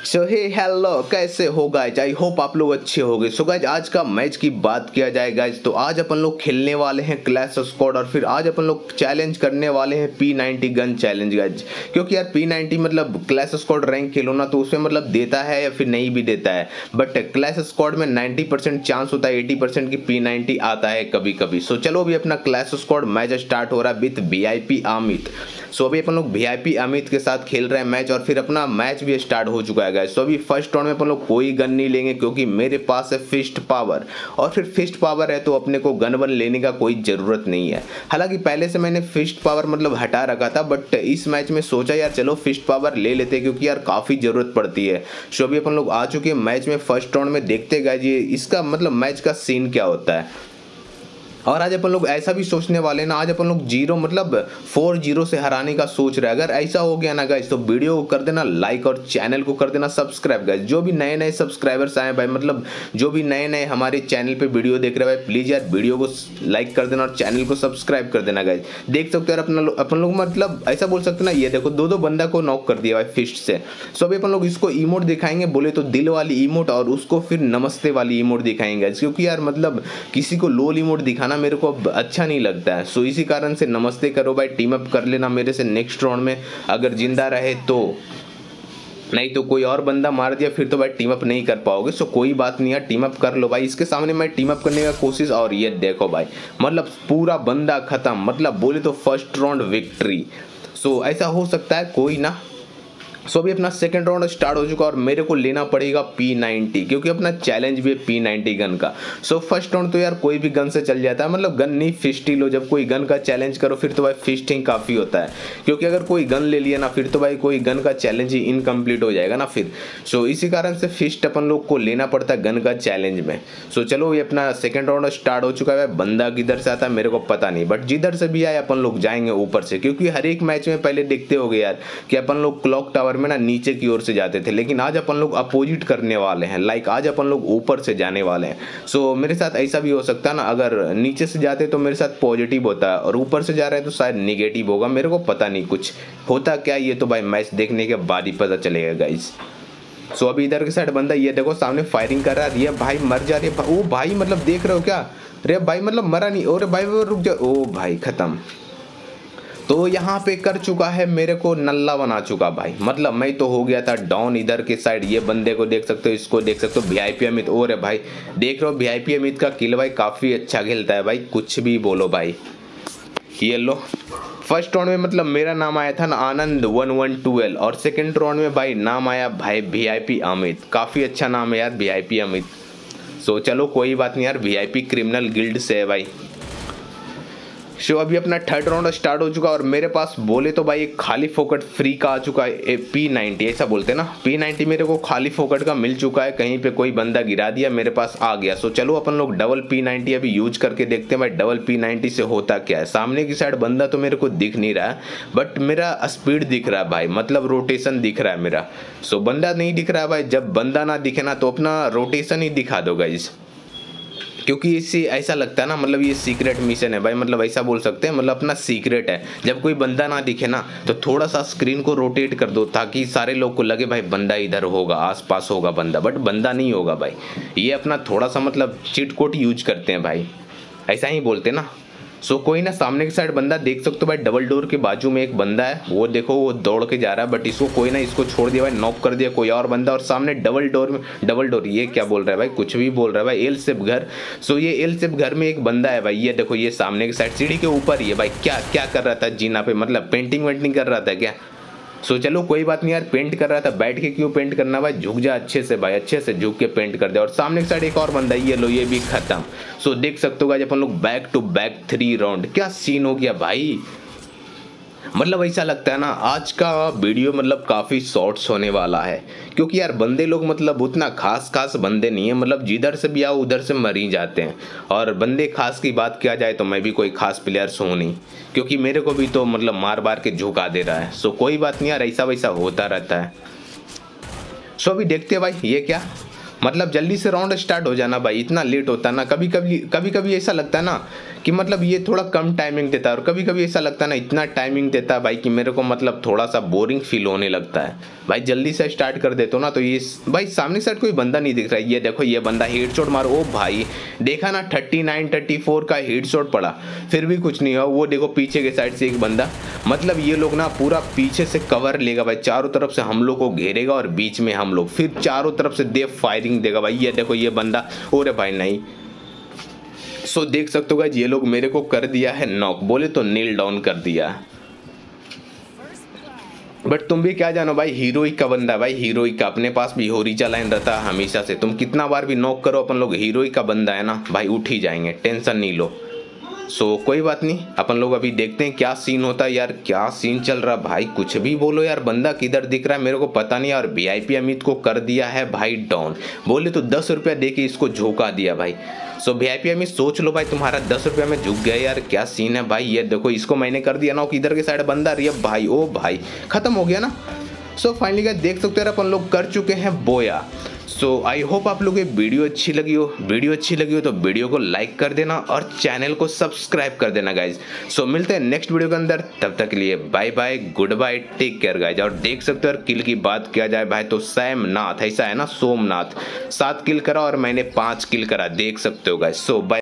सो हे hello, कैसे हो guys? I hope आप लोग अच्छे होंगे। सो गाइज, आज का मैच की बात किया जाए गाइज, तो आज अपन लोग खेलने वाले हैं क्लैश स्क्वाड और फिर आज अपन लोग चैलेंज करने वाले हैं P90 गन चैलेंज गाइज। क्योंकि यार P90 मतलब क्लैश स्क्वाड रैंक खेलो ना तो उसमें मतलब देता है या फिर नहीं भी देता है, बट क्लैश स्क्वाड में 90% चांस होता है 80% की P90 आता है कभी कभी। सो चलो अभी अपना क्लैश स्क्वाड मैच स्टार्ट हो रहा है विथ VIP अमित। सो अभी अपन लोग VIP अमित के साथ खेल रहे हैं मैच और फिर अपना मैच भी स्टार्ट हो चुका है गाइस। सो अभी फर्स्ट राउंड में अपन लोग कोई गन नहीं लेंगे क्योंकि मेरे पास है फिस्ट पावर, और फिर फिस्ट पावर है तो अपने को गन वन लेने का कोई ज़रूरत नहीं है। हालांकि पहले से मैंने फिस्ट पावर मतलब हटा रखा था, बट इस मैच में सोचा यार चलो फिस्ट पावर ले लेते क्योंकि यार काफ़ी ज़रूरत पड़ती है। सो अभी अपन लोग आ चुके हैं मैच में फर्स्ट राउंड में, देखते गाइस ये इसका मतलब मैच का सीन क्या होता है। और आज अपन लोग ऐसा भी सोचने वाले ना, आज अपन लोग 0 मतलब 4-0 से हराने का सोच रहे हैं। अगर ऐसा हो गया ना गाइस तो वीडियो को कर देना लाइक और चैनल को कर देना सब्सक्राइब गाइस। जो भी नए नए सब्सक्राइबर्स आए भाई, मतलब जो भी नए नए हमारे चैनल पे वीडियो देख रहे हैं भाई, प्लीज़ यार वीडियो को लाइक कर देना और चैनल को सब्सक्राइब कर देना गाइस। देख सकते हो यार अपन लोग मतलब ऐसा बोल सकते ना, ये देखो दो बंदा को नॉक कर दिया भाई फिस्ट से। सो अभी अपन लोग इसको इमोट दिखाएंगे, बोले तो दिल वाली इमोट, और उसको फिर नमस्ते वाली इमोट दिखाएंगे क्योंकि यार मतलब किसी को लोल इमोट दिखाना मेरे को अब अच्छा नहीं लगता है। सो इसी कारण से नमस्ते करो भाई, टीम अप कर लेना मेरे से नेक्स्ट राउंड में अगर जिंदा रहे तो, नहीं तो कोई और बंदा मार दिया फिर तो भाई टीम अप नहीं कर पाओगे। सो कोई बात नहीं यार, टीम अप कर लो भाई। इसके सामने मैं टीम अप करने का कोशिश, और ये देखो भाई मतलब पूरा बंदा खत्म, मतलब बोले तो फर्स्ट राउंड विक्ट्री। सो ऐसा हो सकता है कोई ना। सो अभी अपना सेकंड राउंड स्टार्ट हो चुका और मेरे को लेना पड़ेगा P90 क्योंकि अपना चैलेंज भी है P90 गन का। सो फर्स्ट राउंड तो यार कोई भी गन से चल जाता है, मतलब गन नहीं फिस्ट ही लो। जब कोई गन का चैलेंज करो फिर तो भाई फिस्टिंग काफ़ी होता है, क्योंकि अगर कोई गन ले लिया ना फिर तो भाई कोई गन का चैलेंज ही इनकम्प्लीट हो जाएगा ना फिर। सो इसी कारण से फिस्ट अपन लोग को लेना पड़ता है गन का चैलेंज में। सो चलो ये अपना सेकेंड राउंड स्टार्ट हो चुका है। बंदा किधर से आता है मेरे को पता नहीं, बट जिधर से भी आए अपन लोग जाएंगे ऊपर से, क्योंकि हर एक मैच में पहले देखते हो गए यार कि अपन लोग क्लॉक टावर में ना नीचे की ओर से जाते थे, लेकिन आज अपन लोग अपोजिट करने वाले हैं। लाइक आज अपन लोग ऊपर से जाने वाले हैं। सो मेरे साथ ऐसा भी हो सकता है ना, अगर नीचे से जाते तो मेरे साथ पॉजिटिव होता है और ऊपर से जा रहे हैं तो शायद निगेटिव होगा। मेरे को पता नहीं कुछ होता क्या, ये तो भाई मैच देखने के बाद ही पता चलेगा गाइस। सो अभी इधर के साइड बंदा ये देखो सामने फायरिंग कर रहा है। ये भाई मर जा रही है। ओ भाई मतलब देख रहे हो क्या? अरे भाई मतलब मरा नहीं। अरे भाई रुक जा। ओ भाई खत्म। तो यहाँ पे कर चुका है, मेरे को नल्ला बना चुका भाई, मतलब मैं तो हो गया था डाउन इधर के साइड। ये बंदे को देख सकते हो, इसको देख सकते हो, VIP अमित। और भाई देख रहे हो VIP अमित का किल भाई काफ़ी अच्छा खेलता है भाई, कुछ भी बोलो भाई। ये लो फर्स्ट राउंड में मतलब मेरा नाम आया था ना आनंद 1112, और सेकंड राउंड में भाई नाम आया भाई VIP अमित। काफ़ी अच्छा नाम है यार VIP अमित। सो चलो कोई बात नहीं यार, VIP क्रिमिनल गिल्ड से है भाई। सो अभी अपना थर्ड राउंड स्टार्ट हो चुका और मेरे पास बोले तो भाई एक खाली फोकट फ्री का आ चुका है। P90 ऐसा बोलते हैं ना, P90 मेरे को खाली फोकट का मिल चुका है। कहीं पे कोई बंदा गिरा दिया, मेरे पास आ गया। सो चलो अपन लोग डबल P90 अभी यूज करके देखते हैं भाई डबल P90 से होता क्या है। सामने की साइड बंदा तो मेरे को दिख नहीं रहा है, बट मेरा स्पीड दिख रहा है भाई, मतलब रोटेशन दिख रहा है मेरा। सो बंदा नहीं दिख रहा है भाई, जब बंदा ना दिखे ना तो अपना रोटेशन ही दिखा दो गाइस, क्योंकि इससे ऐसा लगता है ना मतलब ये सीक्रेट मिशन है भाई, मतलब ऐसा बोल सकते हैं, मतलब अपना सीक्रेट है। जब कोई बंदा ना दिखे ना तो थोड़ा सा स्क्रीन को रोटेट कर दो ताकि सारे लोग को लगे भाई बंदा इधर होगा, आसपास होगा बंदा, बट बंदा नहीं होगा भाई। ये अपना थोड़ा सा मतलब चिट कोड यूज करते हैं भाई, ऐसा ही बोलते हैं ना। सो कोई ना, सामने की साइड बंदा देख सकते हो भाई, डबल डोर के बाजू में एक बंदा है, वो देखो वो दौड़ के जा रहा है, बट इसको कोई ना इसको छोड़ दिया भाई, नॉक कर दिया कोई और बंदा। और सामने डबल डोर ये क्या बोल रहा है भाई, कुछ भी बोल रहा है भाई, एल शेप घर। सो ये एल शेप घर में एक बंदा है भाई, ये देखो ये सामने की साइड सीढ़ी के ऊपर ही है भाई। क्या क्या कर रहा था जीना पे, मतलब पेंटिंग वेंटिंग कर रहा था क्या? सो चलो कोई बात नहीं यार, पेंट कर रहा था, बैठ के क्यों पेंट करना भाई, झुक जा अच्छे से भाई, अच्छे से झुक के पेंट कर दे। और सामने की साइड एक और बंदा, ये लो ये भी खत्म। सो देख सकते हो अपन लोग बैक टू बैक 3 राउंड, क्या सीन हो गया भाई। मतलब ऐसा लगता है ना आज का वीडियो मतलब काफ़ी शॉर्ट्स होने वाला है, क्योंकि यार बंदे लोग मतलब उतना खास बंदे नहीं है, मतलब जिधर से भी आओ उधर से मर ही जाते हैं। और बंदे खास की बात किया जाए तो मैं भी कोई खास प्लेयर हूँ नहीं, क्योंकि मेरे को भी तो मतलब मार के झुका दे रहा है। सो कोई बात नहीं यार, ऐसा वैसा होता रहता है। सो अभी देखते हैं भाई ये क्या, मतलब जल्दी से राउंड स्टार्ट हो जाना भाई, इतना लेट होता है ना। कभी कभी ऐसा लगता है ना कि मतलब ये थोड़ा कम टाइमिंग देता है और कभी कभी ऐसा लगता है ना इतना टाइमिंग देता है भाई कि मेरे को मतलब थोड़ा सा बोरिंग फील होने लगता है भाई। जल्दी से स्टार्ट कर देते हो ना। तो ये भाई सामने साइड कोई बंदा नहीं दिख रहा है। ये देखो ये बंदा हेडशॉट मारो, ओ भाई देखा ना 39 34 का हेडशॉट पड़ा, फिर भी कुछ नहीं हुआ। वो देखो पीछे के साइड से एक बंदा, मतलब ये लोग ना पूरा पीछे से कवर लेगा भाई, चारों तरफ से हम लोग को घेरेगा और बीच में हम लोग, फिर चारों तरफ से दे फायरिंग देगा भाई। ये देखो ये बंदा, और भाई नहीं। सो देख सकते हो गाइस ये लोग मेरे को कर दिया है नॉक, बोले तो नील डाउन कर दिया। बट तुम भी क्या जानो भाई, हीरोइक का बंदा भाई, हीरोइक का, अपने पास भी होरीचा लाइन रहता है हमेशा से। तुम कितना बार भी नॉक करो, अपन लोग हीरोइक का बंदा है ना भाई, उठ ही जाएंगे, टेंशन नहीं लो। सो कोई बात नहीं, अपन लोग अभी देखते हैं क्या सीन होता है। यार क्या सीन चल रहा भाई, कुछ भी बोलो यार, बंदा किधर दिख रहा है मेरे को पता नहीं। और वीआईपी अमित को कर दिया है भाई डाउन, बोले तो 10 रुपया दे के इसको झोंका दिया भाई। सो वीआईपी अमित सोच लो भाई, तुम्हारा 10 रुपया में झुक गया यार, क्या सीन है भाई। ये देखो इसको मैंने कर दिया ना, किधर के साइड बंदा रही है भाई, ओ भाई खत्म हो गया ना। सो फाइनली गाइस देख सकते हो अपन लोग कर चुके हैं बोया। सो आई होप आप लोग ये वीडियो अच्छी लगी हो। वीडियो अच्छी लगी हो तो वीडियो को लाइक कर देना और चैनल को सब्सक्राइब कर देना गाइज। सो मिलते हैं नेक्स्ट वीडियो के अंदर, तब तक के लिए bye bye, goodbye, take care guys. और देख सकते हो यार किल की बात किया जाए भाई तो सैमनाथ, ऐसा है ना सोमनाथ 7 किल करा और मैंने 5 किल करा, देख सकते हो गाइज। सो बाय।